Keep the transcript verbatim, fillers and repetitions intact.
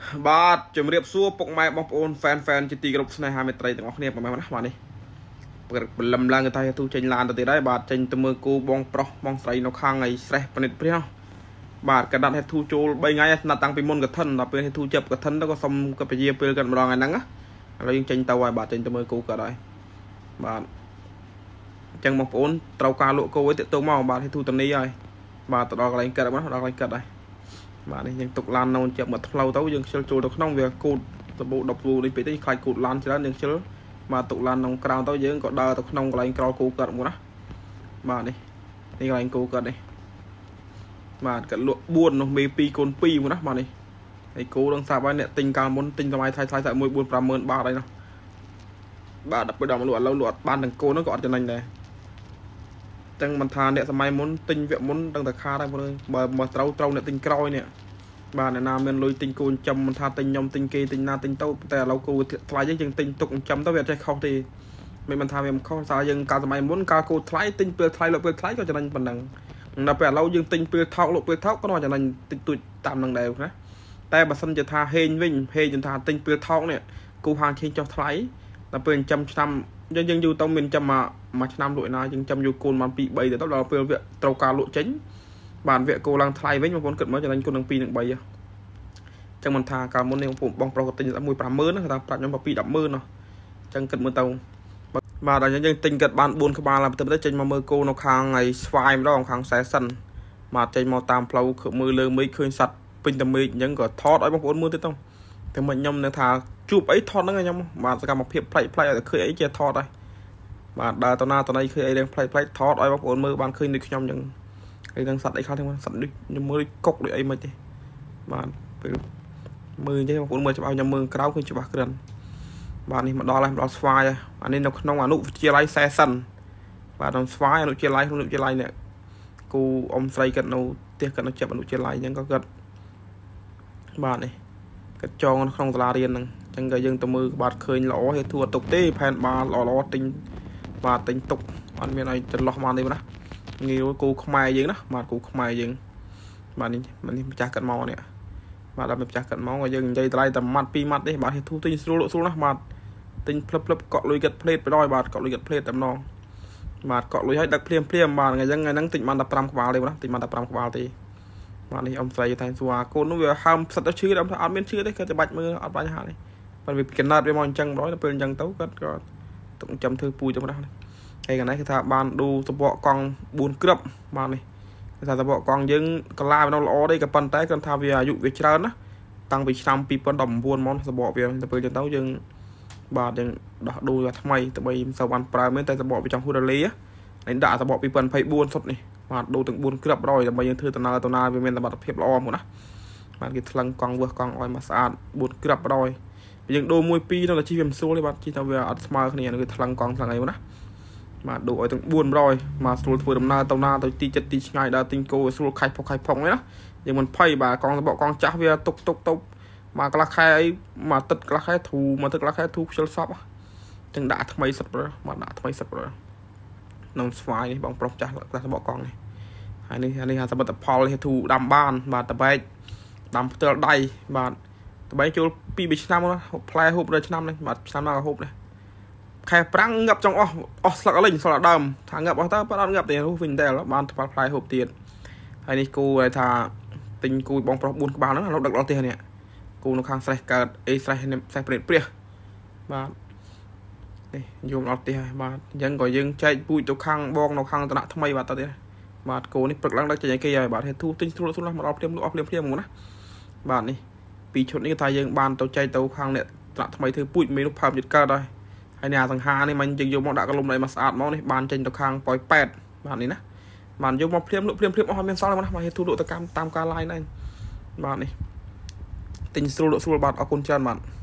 បាទជំរាបសួរពុកម៉ែបងប្អូន fan fan ជាទីគោរពស្នេហាមេត្រីទាំងអស់គ្នាប្រហែលណាបាទនេះព្រលឹមឡើងទៅទូចេញឡានទៅទៀតហើយបាទចេញទៅមើលគូបងប្រុសបងស្រីនៅខាងឯស្រេះប៉និតព្រាបាទកដាត់ហេទូចូល3ថ្ងៃណាត់តាំងពីមុនកឋិនដល់ពេលហេទូចាប់កឋិនទៅក៏សុំក៏ពជាពេលគាត់ម្ដងហ្នឹងណាឥឡូវយើងចេញទៅហើយបាទចេញទៅមើលគូគាត់ហើយបាទអញ្ចឹងបងប្អូនត្រូវការលក់គោឲ្យទៅទៅមកបាទហេទូតនីហើយបាទទៅដល់កន្លែងកាត់មកដល់កន្លែងកាត់ហើយបាទនេះយើងទុកឡាននៅចាប់មកផ្លូវទៅយើងខ្ជិលចូលទៅក្នុងវាគូតសបូដប់គូនេះពេកទៅខ្លាចគូតឡានច្រើនយើងខ្ជិលបាទទុកឡានក្នុងក្រៅទៅយើងក៏ដើរទៅក្នុងកន្លែងក្រោលគូកាត់មកណាបាទនេះនេះកន្លែងគូកាត់នេះបាទកាត់លក់4នោះមេ2កូន2មកណាបាទនេះហើយគូនឹងសាប់ហើយអ្នកទិញកាលមុនទិញថ្លៃថ្លៃថ្លៃតែមួយ4 5ម៉ឺនបាតហើយណាបាទដល់ពេលដល់មកលក់ឥឡូវលក់អត់បានទាំងគូនោះក៏អត់ចំណេញដែរចឹងមិនថាអ្នកសម័យមុនទិញវគ្គមុនដឹងតែខាតហើយបើបើត្រូវត្រូវអ្នកទិញក្រោយនេះបាទអ្នកណាមានលុយទិញគូចិញ្ចឹមមិនថាទិញខ្ញុំទិញគេទិញណាទិញទៅតែឥឡូវគូថ្លៃយើងទិញទុកចិញ្ចឹមទៅវាអត់ចេះខុសទេមិនមិនថាវាមិនខុសសារយើងកាលសម័យមុនកាលគូថ្លៃទិញពេលថ្លៃលក់ពេលថ្លៃក៏ចំណេញប៉ុណ្ណឹងដល់ពេលឥឡូវយើងទិញពេលថោកលក់ពេលថោកក៏ចំណេញតិចតួចតាមនឹងដែរណាតែបើសិនជាថាហេងវិញហេងថាទិញពេលថោកនេះគូហាងឈេងចុះថ្លៃដល់ពេលចិញ្ចឹមឆ្នាំយើងយើងយូរទៅមានចាំមកមួយឆ្នាំលក់ណាយើងចាំយូរគូនបាន2 3ទៅដល់ពេលវាត្រូវការលក់ចេញបានវគ្គគោឡើងថ្លៃវិញបងប្អូនគិតមើលចំណេញគុណនឹង2នឹង3អញ្ចឹងមិនថាកាលមុននេះបងប្រុសក៏ទិញតែមួយ 5ម៉ឺនណាថាប្រាក់ខ្ញុំពី2 10ម៉ឺនណាអញ្ចឹងគិតមើលទៅបាទដល់យើងទិញគិតបាន4ក្បាលទៅទៅចេញមកមើលគោនៅខាងឯស្វាយម្ដងខាងខ្សែសិនបាទចេញមកតាមផ្លូវមើលលើមេឃឃើញសัตว์ពេញតែមេឃអញ្ចឹងក៏ថតឲ្យបងប្អូនមើលទៅទៅតែមិនខ្ញុំនៅថាជួបអីថតហ្នឹងខ្ញុំបាទសកម្មភាពផ្លេចផ្លេចឲ្យឃើញអីជាថតហើយបាទដើរទៅណាទៅណីឃើញអីរឿងផ្លេចផ្លេចថតឲ្យបងប្អូនមើលបានឃើញដូចខ្ញុំអញ្ចឹងហើយនឹងសัตว์អីខ្លះទាំងសัตว์ដូចខ្ញុំមើលដូចកុកដូចអីមិនទេបាទពេលមើលអញ្ចឹងបងប្អូនមើលច្បាស់ខ្ញុំមើលក្រៅឃើញច្បាស់ក្រិនបាទនេះមកដល់ហើយមកដល់ស្វាយហើយអានេះនៅក្នុងអនុវិទ្យាល័យសេសិនបាទក្នុងស្វាយអនុវិទ្យាល័យក្នុងអនុវិទ្យាល័យនេះគូអ៊ំស្រីគាត់នៅផ្ទះគាត់នៅចាប់អនុវិទ្យាល័យអញ្ចឹងក៏គាត់បាទនេះគាត់ចងនៅក្នុងសាលារៀនហ្នឹងអញ្ចឹងក៏យើងទៅមើលបាទឃើញល្អហេទូអត់ទុកទេផែនបាទល្អល្អទិញបាទទិញទុកអត់មានឲ្យចន្លោះមកទេណាងាយគូខ្មែរយើងណាបាទគូខ្មែរយើងបាទនេះនេះម្ចាស់កាត់មកនេះបាទដល់ម្ចាស់កាត់មកយើងនិយាយតម្លៃតែម៉ាត់2ម៉ាត់ទេបាទហេទូទិញស្រួលលក់ស្រួលណាបាទទិញផ្លឹបផ្លឹបកក់លុយកាត់ផ្លេតទៅដល់បាទកក់លុយកាត់ផ្លេតតែម្ដងបាទកក់លុយឲ្យដឹកភ្លាមភ្លាមបាទថ្ងៃហ្នឹងថ្ងៃហ្នឹងទិញបានតែ5ក្បាលទេណាទិញបានតែ5ក្បាលទេបាទនេះអ៊ំស្រីតែសួរកូននោះវាហើមផ្សិតទៅឈឺដល់អត់មានឈឺទេគាត់តែបាច់មើលអត់បញ្ហាទេបាទវាកណត់វាមកអញ្ចឹងម្ដងដល់ពេលអញ្ចឹងទៅគាត់ក៏ទុកចាំធ្វើពូជទៅម្ដងហើយកណៃគឺថាបានឌូសបកកង់4គ្រាប់បាទនេះគឺថាសបកកង់យើងកលាវានៅល្អទេក៏ប៉ុន្តែគាត់ថាវាអាយុវាច្រើនណាតាំងពីឆ្នាំ2019មកសបកវាទៅពេលអញ្ចឹងទៅយើងបាទយើងដោះដូរថ្មីទៅបីមិនសូវបានប្រើមែនតែសបកវាចង់ហូរលេហើយដាក់សបក2024សុទ្ធនេះបាទដូរទាំង4គ្រាប់រយដើម្បីយើងធ្វើដំណើរដំណើរវាមានសមត្ថភាពល្អមកណាបាទគេថ្លឹងកង់វឹសកង់ឲ្យមកស្អាត4គ្រាប់រយយើងដូរមួយពីរនៅតែជីវាមិនស្រួលទេបាទជីថាវាអត់ស្មើគ្នាគឺថ្លឹងកង់ថ្លឹងអីមកណាបាទដូរឲ្យទាំង4រយមកស្រួលធ្វើដំណើរទៅណាទៅទីចិត្តទីឆ្ងាយដើរទិញគោស្រួលខាច់ផុសខាច់ផុងហ្នឹងណាយើងមិនភ័យបាទកង់សបកកង់ចាស់វាតុកតុកតុកមកកន្លះខែអីមកទឹកកន្លះខែធូមកទឹកកន្លះខែធូខ្ជិលសពចឹងដាក់ថ្មីសិតប្រើមកដាក់ថ្មីសិតប្រើក្នុងស្វាយនេះបងប្រុសចាស់ក្រាស់សបកកង់នេះហើយនេះនេះសមិទ្ធផលហេទូដាំបានបាទតបែកដាំផ្ទាល់ដៃបាទតបែកចូល2 3ឆ្នាំណាផ្លែហូបដល់ឆ្នាំនេះបាទឆ្នាំណាក៏ហូបដែរខែប្រាំងងាប់ចង់អស់អស់ស្លឹកអលេងស្លឹកដើមថាងាប់អស់តើអត់ងាប់ទេវិញតែបានផ្លែហូបទៀតហើយនេះគូឲ្យថាទិញគូបងប្រុស4ក្បាលហ្នឹងរត់ដឹកដល់ផ្ទះនេះគូនៅខាងស្រេះកើតអេស្រេះស្រេះព្រាតព្រាបាទនេះយកដល់ផ្ទះហើយបាទអញ្ចឹងក៏យើងចែកពូជទៅខាងបងនៅខាងតំណថ្មីបាទតើទៀតបាទគោនេះព្រឹកឡើងដឹកចេញឲ្យគេហើយបាទហេទូទិញស្រួលស្រួលមកដល់ភ្លាមលក់អស់ភ្លាមភ្លាមហ្មងណាបាទនេះពីឈុតនេះថាយើងបានទៅចែកទៅខាងអ្នកតំណថ្មីធ្វើពូជមេនោះផើមចិត្តកើតហើយហើយនេះអាសង្ហានេះមិនយើងយកមកដាក់កលុំឲ្យមកស្អាតមកនេះបានចេញទៅខាងប៉ោយប៉ែតបាទនេះណាបានយកមកភ្លាមលក់ភ្លាមភ្លាមអស់អត់មានសល់ទេណាបាទហេទូលក់ទៅតាមតាមការ line ហ្នឹងបាទនេះទិញស្រួលលក់ស្រួលបាទអរគុណច្រើនបាទ